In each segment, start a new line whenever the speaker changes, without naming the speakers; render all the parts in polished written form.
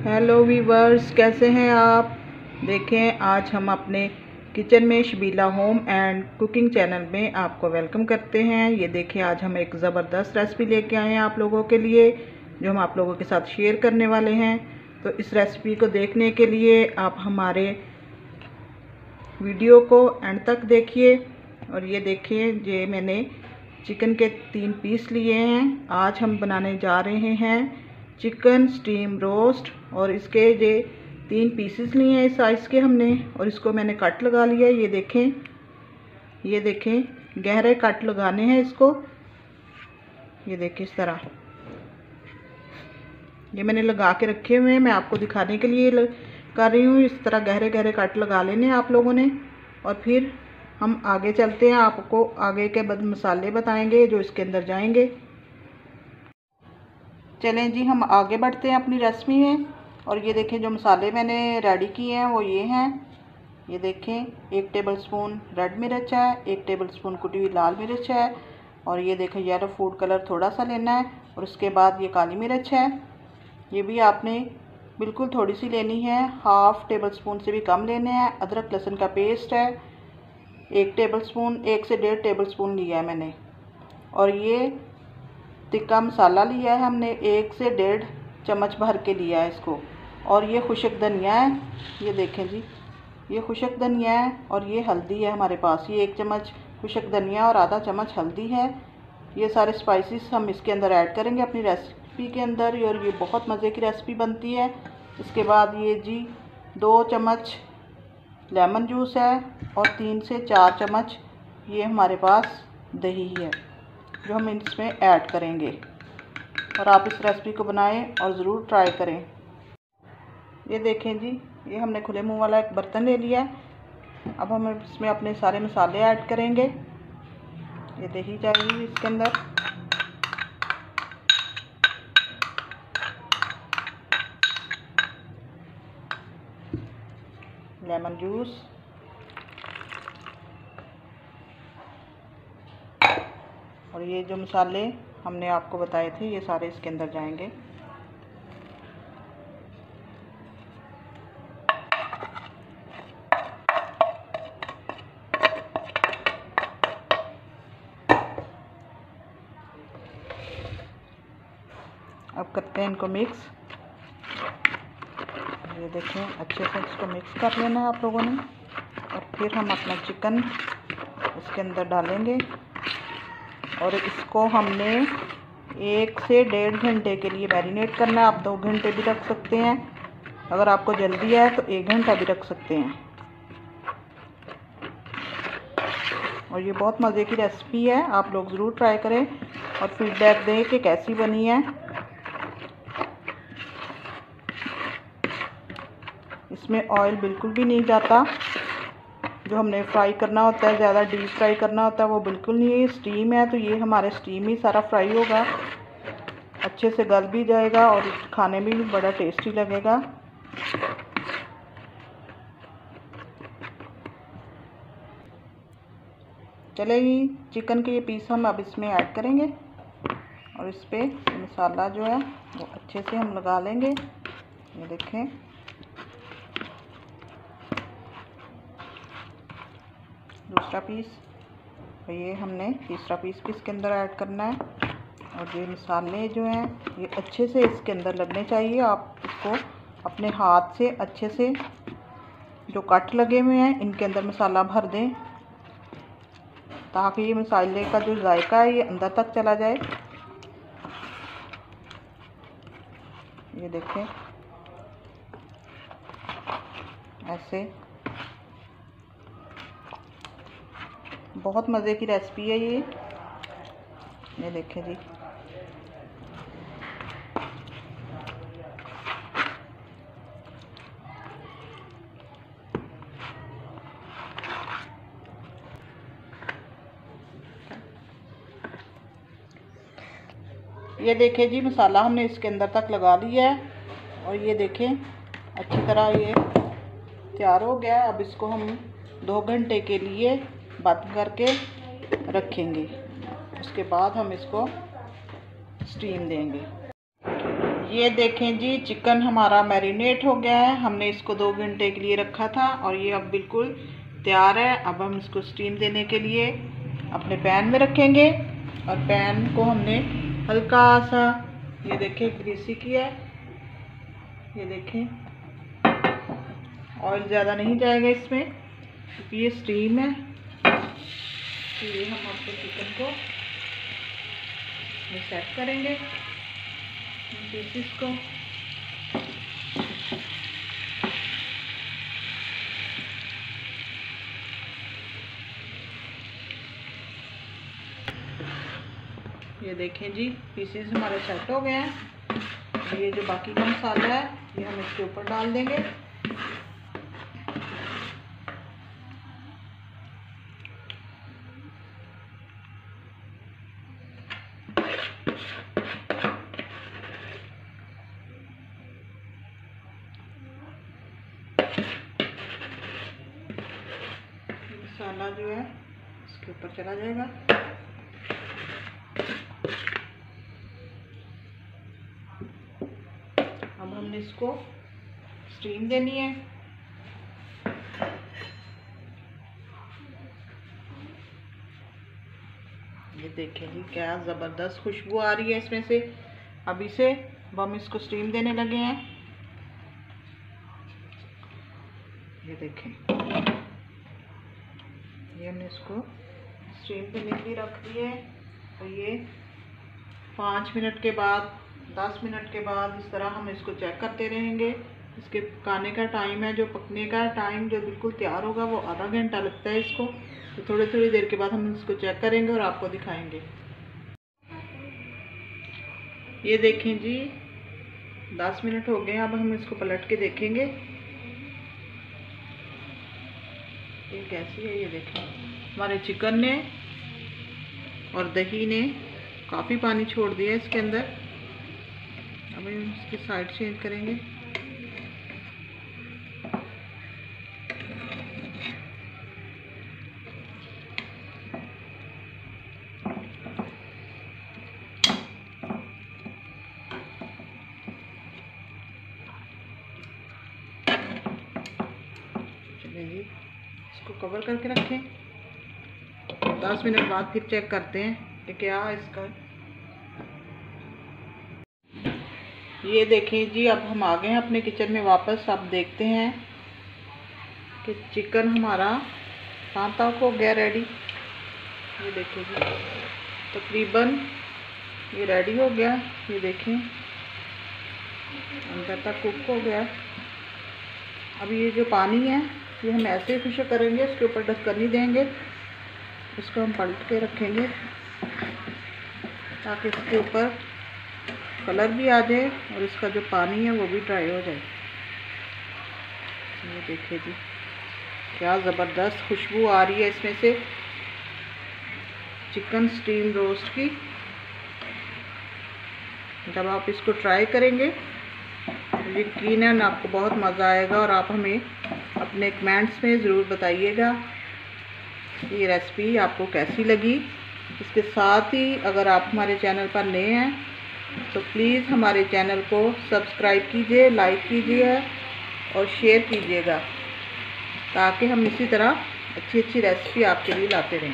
Hello viewers, कैसे हैं आप। देखें, आज हम अपने किचन में Shabeela home and cooking channel में आपको वेलकम करते हैं। ये देखें, आज हम एक ज़बरदस्त रेसिपी लेके आए हैं आप लोगों के लिए, जो हम आप लोगों के साथ शेयर करने वाले हैं। तो इस रेसिपी को देखने के लिए आप हमारे वीडियो को एंड तक देखिए। और ये देखिए, ये मैंने चिकन के 3 पीस लिए हैं। आज हम बनाने जा रहे हैं चिकन स्टीम रोस्ट, और इसके ये 3 पीसेस लिए हैं इस साइज़ के हमने, और इसको मैंने कट लगा लिया है। ये देखें, गहरे कट लगाने हैं इसको। ये देखिए, इस तरह ये मैंने लगा के रखे हुए हैं, मैं आपको दिखाने के लिए कर रही हूँ। इस तरह गहरे गहरे कट लगा लेने आप लोगों ने। और फिर हम आगे चलते हैं, आपको आगे के बाद मसाले बताएंगे जो इसके अंदर जाएंगे। चलें जी, हम आगे बढ़ते हैं अपनी रेसिपी में। और ये देखें, जो मसाले मैंने रेडी किए हैं वो ये हैं। ये देखें, 1 टेबलस्पून रेड मिर्च है, 1 टेबलस्पून कुटी हुई लाल मिर्च है, और ये देखें येलो फूड कलर थोड़ा सा लेना है। और उसके बाद ये काली मिर्च है, ये भी आपने बिल्कुल थोड़ी सी लेनी है, 1/2 टेबलस्पून से भी कम लेने हैं। अदरक लहसुन का पेस्ट है 1 टेबलस्पून, 1 से 1.5 टेबलस्पून लिया है मैंने। और ये तिक्का मसाला लिया है हमने, 1 से 1.5 चम्मच भर के लिया है इसको। और ये खुशक धनिया है, ये देखें जी, ये खुशक धनिया है। और ये हल्दी है हमारे पास, ये 1 चम्मच खुशक धनिया और आधा चम्मच हल्दी है। ये सारे स्पाइसेस हम इसके अंदर ऐड करेंगे अपनी रेसिपी के अंदर, और ये बहुत मज़े की रेसिपी बनती है। इसके बाद ये जी 2 चम्मच लेमन जूस है, और 3 से 4 चम्मच ये हमारे पास दही है जो हम इसमें ऐड करेंगे। और आप इस रेसिपी को बनाएं और ज़रूर ट्राई करें। ये देखें जी, ये हमने खुले मुंह वाला एक बर्तन ले लिया है। अब हम इसमें अपने सारे मसाले ऐड करेंगे। ये दही जाएगी इसके अंदर, लेमन जूस, और ये जो मसाले हमने आपको बताए थे ये सारे इसके अंदर जाएंगे। अब करते हैं इनको मिक्स। ये देखें, अच्छे से इसको मिक्स कर लेना है आप लोगों ने। और फिर हम अपना चिकन इसके अंदर डालेंगे, और इसको हमने 1 से 1.5 घंटे के लिए मैरिनेट करना है। आप 2 घंटे भी रख सकते हैं, अगर आपको जल्दी है तो 1 घंटा भी रख सकते हैं। और ये बहुत मज़े की रेसिपी है, आप लोग ज़रूर ट्राई करें और फीडबैक दें कि कैसी बनी है। इसमें ऑयल बिल्कुल भी नहीं जाता, जो हमने फ्राई करना होता है, ज़्यादा डीप फ्राई करना होता है, वो बिल्कुल नहीं है। स्टीम है तो ये हमारे स्टीम ही सारा फ्राई होगा, अच्छे से गल भी जाएगा और खाने में भी बड़ा टेस्टी लगेगा। चलेगी, चिकन के ये पीस हम अब इसमें ऐड करेंगे, और इस पर मसाला जो है वो अच्छे से हम लगा लेंगे। ये देखें, दूसरा पीस, और ये हमने तीसरा पीस भी इसके अंदर ऐड करना है। और ये मसाले जो हैं ये अच्छे से इसके अंदर लगने चाहिए। आप इसको अपने हाथ से अच्छे से, जो कट लगे हुए हैं इनके अंदर मसाला भर दें, ताकि ये मसाले का जो जायका है ये अंदर तक चला जाए। ये देखें, ऐसे बहुत मज़े की रेसिपी है ये। ये देखें जी, ये देखें जी, मसाला हमने इसके अंदर तक लगा लिया है। और ये देखें, अच्छी तरह ये तैयार हो गया है। अब इसको हम 2 घंटे के लिए बंद करके रखेंगे, उसके बाद हम इसको स्टीम देंगे। ये देखें जी, चिकन हमारा मैरिनेट हो गया है। हमने इसको 2 घंटे के लिए रखा था और ये अब बिल्कुल तैयार है। अब हम इसको स्टीम देने के लिए अपने पैन में रखेंगे और पैन को हमने हल्का सा, ये देखें, ग्रीसी किया है। ये देखें, ऑयल ज़्यादा नहीं जाएगा इसमें क्योंकि ये स्टीम है। तो ये हम अपने चिकन को सेट करेंगे पीसेस को। ये देखें जी, पीसेस हमारे सेट हो गए हैं। ये जो बाकी का मसाला है ये हम इसके ऊपर डाल देंगे। मसाला जो है इसके ऊपर चला जाएगा। अब हमने इसको स्टीम देनी है। ये देखें जी, क्या ज़बरदस्त खुशबू आ रही है इसमें से। अभी से हम इसको स्टीम देने लगे हैं। ये देखें, ये हमने इसको स्टीम देने के लिए रख दिए है। और ये 5 मिनट के बाद, 10 मिनट के बाद इस तरह हम इसको चेक करते रहेंगे। इसके पकाने का टाइम है, जो पकने का टाइम जो बिल्कुल तैयार होगा वो आधा घंटा लगता है इसको। तो थोड़ी देर के बाद हम इसको चेक करेंगे और आपको दिखाएंगे। ये देखें जी, 10 मिनट हो गए। अब हम इसको पलट के देखेंगे ये कैसी है। ये देखें, हमारे चिकन ने और दही ने काफ़ी पानी छोड़ दिया इसके अंदर। अब हम इसकी साइड चेंज करेंगे। चलिए जी, इसको कवर करके रखें। 10 मिनट बाद फिर चेक करते हैं कि क्या इसका। ये देखें जी, अब हम आ गए हैं अपने किचन में वापस। अब देखते हैं कि चिकन हमारा कहाँ तक हो गया रेडी। ये देखें जी, तकरीबन ये रेडी हो गया। ये देखें, अंदर तक कुक हो गया। अब ये जो पानी है ये हम ऐसे ही फिशर करेंगे, इसके ऊपर ढक्कन नहीं देंगे। इसको हम पलट के रखेंगे ताकि इसके ऊपर कलर भी आ जाए और इसका जो पानी है वो भी ड्राई हो जाए। ये देखिए जी, क्या ज़बरदस्त खुशबू आ रही है इसमें से चिकन स्टीम रोस्ट की। जब आप इसको ट्राई करेंगे तो यकीनन आपको बहुत मज़ा आएगा और आप हमें अपने कमेंट्स में ज़रूर बताइएगा ये रेसिपी आपको कैसी लगी। इसके साथ ही अगर आप हमारे चैनल पर नए हैं तो प्लीज़ हमारे चैनल को सब्सक्राइब कीजिए, लाइक कीजिए और शेयर कीजिएगा ताकि हम इसी तरह अच्छी अच्छी रेसिपी आपके लिए लाते रहें।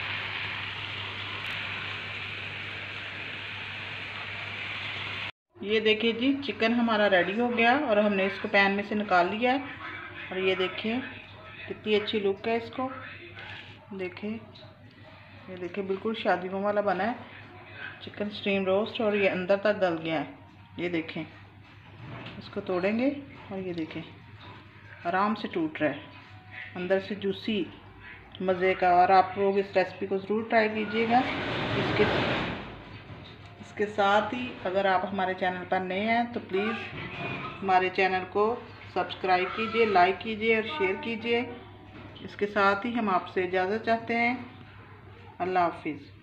ये देखिए जी, चिकन हमारा रेडी हो गया और हमने इसको पैन में से निकाल लिया है। और ये देखिए कितनी अच्छी लुक है इसको। देखिए, ये देखिए बिल्कुल शादियों वाला बना है चिकन स्टीम रोस्ट और ये अंदर तक गल गया है। ये देखें, इसको तोड़ेंगे और ये देखें आराम से टूट रहा है, अंदर से जूसी मज़े का। और आप लोग इस रेसिपी को ज़रूर ट्राई कीजिएगा। इसके साथ ही अगर आप हमारे चैनल पर नए हैं तो प्लीज़ हमारे चैनल को सब्सक्राइब कीजिए, लाइक कीजिए और शेयर कीजिए। इसके साथ ही हम आपसे इजाज़त चाहते हैं। अल्लाह हाफिज़।